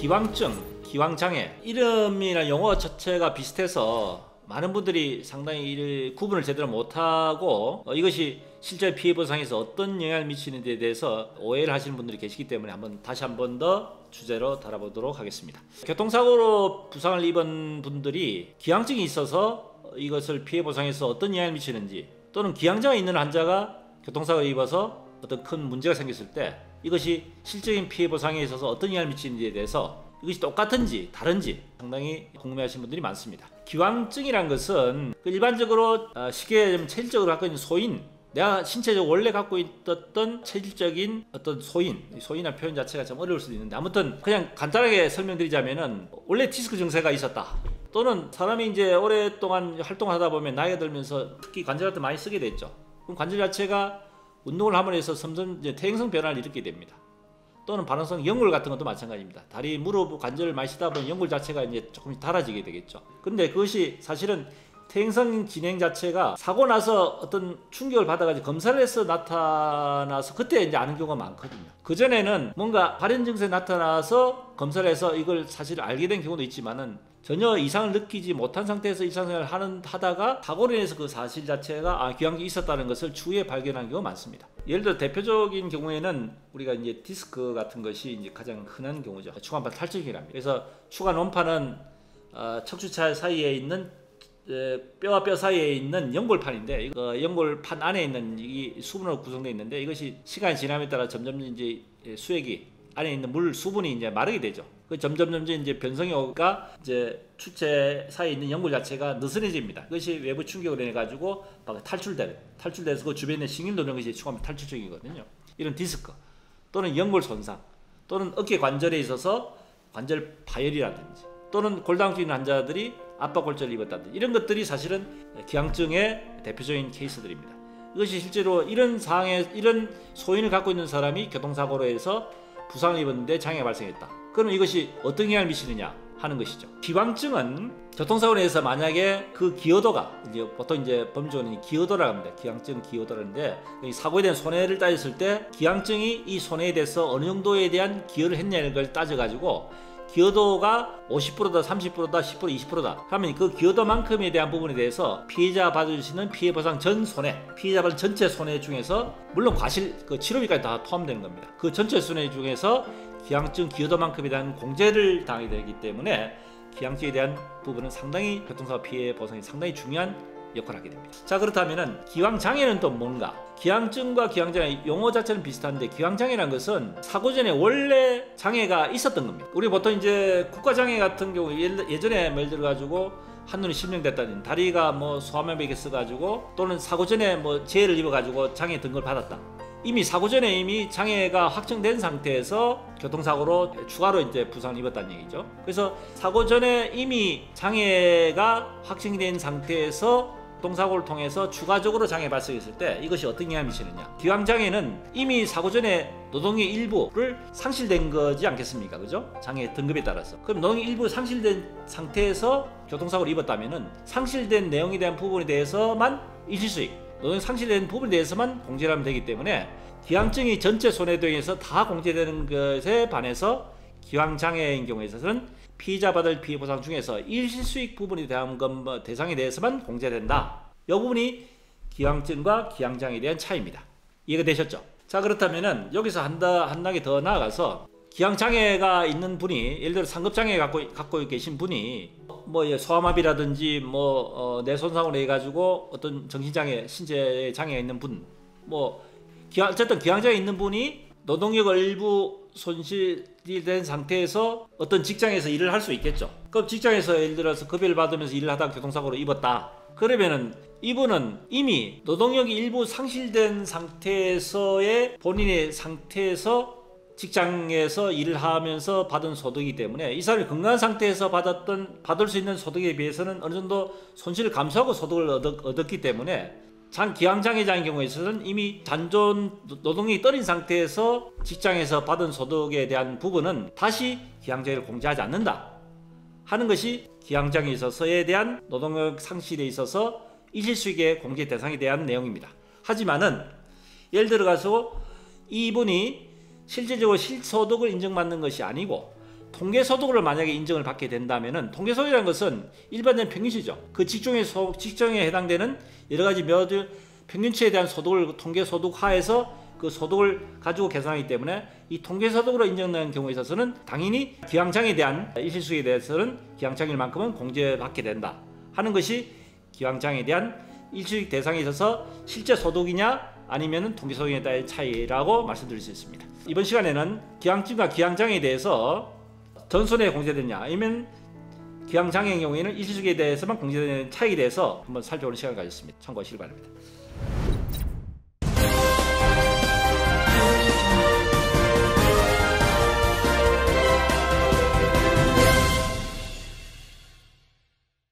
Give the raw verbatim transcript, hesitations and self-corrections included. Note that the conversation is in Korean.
기왕증, 기왕장애 이름이나 용어 자체가 비슷해서 많은 분들이 상당히 이 구분을 제대로 못하고 어, 이것이 실제 피해 보상에서 어떤 영향을 미치는 데 대해서 오해를 하시는 분들이 계시기 때문에 한번 다시 한 번 더 주제로 다뤄보도록 하겠습니다. 교통사고로 부상을 입은 분들이 기왕증이 있어서 이것을 피해 보상에서 어떤 영향을 미치는지, 또는 기왕장애 있는 환자가 교통사고를 입어서 어떤 큰 문제가 생겼을 때 이것이 실적인 피해 보상에 있어서 어떤 영향을 미치는지에 대해서 이것이 똑같은지 다른지 상당히 궁금해하시는 분들이 많습니다. 기왕증이란 것은 일반적으로 쉽게 체질적으로 갖고 있는 소인, 내가 신체적으로 원래 갖고 있었던 체질적인 어떤 소인, 소인이라는 표현 자체가 좀 어려울 수도 있는데, 아무튼 그냥 간단하게 설명드리자면은 원래 디스크 증세가 있었다, 또는 사람이 이제 오랫동안 활동을 하다 보면 나이가 들면서 특히 관절 같은 거 많이 쓰게 됐죠. 그럼 관절 자체가 운동을 함으로 해서 점점 이제 퇴행성 변화를 일으키게 됩니다. 또는 반응성 연골 같은 것도 마찬가지입니다. 다리, 무릎, 관절을 많이 쓰다 보면 연골 자체가 이제 조금씩 닳아지게 되겠죠. 근데 그것이 사실은 퇴행성 진행 자체가 사고 나서 어떤 충격을 받아가지고 검사를 해서 나타나서 그때 이제 아는 경우가 많거든요. 그전에는 뭔가 발현 증세 나타나서 검사를 해서 이걸 사실 알게 된 경우도 있지만은 전혀 이상을 느끼지 못한 상태에서 일상생활을 하는, 하다가 사고로 인해서 그 사실 자체가 아, 기왕증이 있었다는 것을 추후에 발견한 경우가 많습니다. 예를 들어 대표적인 경우에는 우리가 이제 디스크 같은 것이 이제 가장 흔한 경우죠. 추간판 탈출기랍니다. 그래서 추간 원판은 어, 척추차 사이에 있는 뼈와 뼈 사이에 있는 연골판인데, 어, 연골판 안에 있는 이 수분으로 구성되어 있는데, 이것이 시간이 지남에 따라 점점 이제 수액이 안에 있는 물 수분이 이제 마르게 되죠. 그 점점 점점 이제 변성이 오가 이제 추체 사이에 있는 연골 자체가 느슨해집니다. 그것이 외부 충격을 인해 가지고 탈출되는, 탈출돼서 그 주변에 신경 도는 것이 추가하면 탈출적이거든요. 이런 디스크 또는 연골 손상, 또는 어깨 관절에 있어서 관절 파열이라든지, 또는 골다공증 있는 환자들이 압박골절을 입었다든지, 이런 것들이 사실은 기왕증의 대표적인 케이스들입니다. 이것이 실제로 이런 상황에 이런 소인을 갖고 있는 사람이 교통사고로 해서 부상을 입었는데 장애가 발생했다. 그럼 이것이 어떤 영향을 미치느냐 하는 것이죠. 기왕증은 교통사고로 해서 만약에 그 기여도가, 이제 보통 이제 범죄는 기여도라고 합니다. 기왕증 기여도라는데, 사고에 대한 손해를 따졌을 때 기왕증이 이 손해에 대해서 어느 정도에 대한 기여를 했냐는 걸 따져가지고 기여도가 오십 퍼센트다, 삼십 퍼센트다, 십 퍼센트, 이십 퍼센트다 하면 그 기여도만큼에 대한 부분에 대해서 피해자가 받을 수 있는 피해 보상 전 손해, 피해자 받은 전체 손해 중에서, 물론 과실 그 치료비까지 다 포함되는 겁니다. 그 전체 손해 중에서 기왕증 기여도만큼에 대한 공제를 당하게 되기 때문에 기왕증에 대한 부분은 상당히 교통사고 피해 보상이 상당히 중요한 역할을 하게 됩니다. 자, 그렇다면은 기왕장애는 또 뭔가? 기왕증과 기왕장애 용어 자체는 비슷한데, 기왕장애라는 것은 사고 전에 원래 장애가 있었던 겁니다. 우리 보통 이제 국가장애 같은 경우 예전에 예를 들어 가지고 한눈이 실명됐다는, 다리가 뭐 소아마비가 있어가지고 또는 사고 전에 뭐 재해를 입어가지고 장애 등급을 받았다. 이미 사고 전에 이미 장애가 확정된 상태에서 교통사고로 추가로 이제 부상을 입었다는 얘기죠. 그래서 사고 전에 이미 장애가 확정된 상태에서 교통사고를 통해서 추가적으로 장애 발생했을 때 이것이 어떤 영향을 미치느냐. 기왕장애는 이미 사고 전에 노동의 일부를 상실된 거지 않겠습니까? 그죠? 장애 등급에 따라서. 그럼 노동의 일부 상실된 상태에서 교통사고를 입었다면은 상실된 내용에 대한 부분에 대해서만 일시수익, 노동 상실된 부분에 대해서만 공제를 하면 되기 때문에 기왕증이 전체 손해등에서 다 공제되는 것에 반해서 기왕장애인 경우에 있어서는 피해자 받을 피해 보상 중에서 일시수익 부분에 대한 것 대상에 대해서만 공제된다. 이 부분이 기왕증과 기왕장애에 대한 차이입니다. 이해가 되셨죠? 자, 그렇다면은 여기서 한, 한 단계 더 나아가서 기왕장애가 있는 분이, 예를 들어 상급장애 갖고, 갖고 계신 분이 뭐 소아마비라든지 뭐 어, 뇌손상으로 해가지고 어떤 정신장애, 신체 장애가 있는 분, 뭐 기왕, 어쨌든 기왕장애 있는 분이 노동력 일부 손실이 된 상태에서 어떤 직장에서 일을 할 수 있겠죠. 그럼 직장에서 예를 들어서 급여를 받으면서 일을 하다가 교통사고로 입었다. 그러면은 이분은 이미 노동력이 일부 상실된 상태에서의 본인의 상태에서 직장에서 일을 하면서 받은 소득이기 때문에 이 사람이 건강한 상태에서 받았던 받을 수 있는 소득에 비해서는 어느 정도 손실을 감수하고 소득을 얻었, 얻었기 때문에 장 기왕장애자인 경우에 있어서는 이미 잔존 노동력이 떨어진 상태에서 직장에서 받은 소득에 대한 부분은 다시 기왕장애를 공제하지 않는다 하는 것이 기왕장애에 있어서에 대한 노동력 상실에 있어서 일시수익의 공제 대상에 대한 내용입니다. 하지만은 예를 들어가서 이분이 실질적으로 실소득을 인정받는 것이 아니고 통계소득으로 만약에 인정을 받게 된다면은, 통계소득이라는 것은 일반적인 평균치죠. 그 직종의 소, 직종에 해당되는 여러 가지 몇 평균치에 대한 소득을 통계소득화해서 그 소득을 가지고 계산하기 때문에, 이 통계소득으로 인정되는 경우에 있어서는 당연히 기왕장에 대한 일시수익에 대해서는 기왕장일 만큼은 공제받게 된다 하는 것이 기왕장에 대한 일시수익 대상에 있어서 실제 소득이냐 아니면 통계소득에 따른 차이라고 말씀드릴 수 있습니다. 이번 시간에는 기왕집과 기왕장에 대해서 전손에 공제되느냐 아니면 기왕장의 경우에는 일시수익에 대해서만 공제되는 차이에 대해서 한번 살펴보는 시간을 가졌습니다. 참고하시기 바랍니다.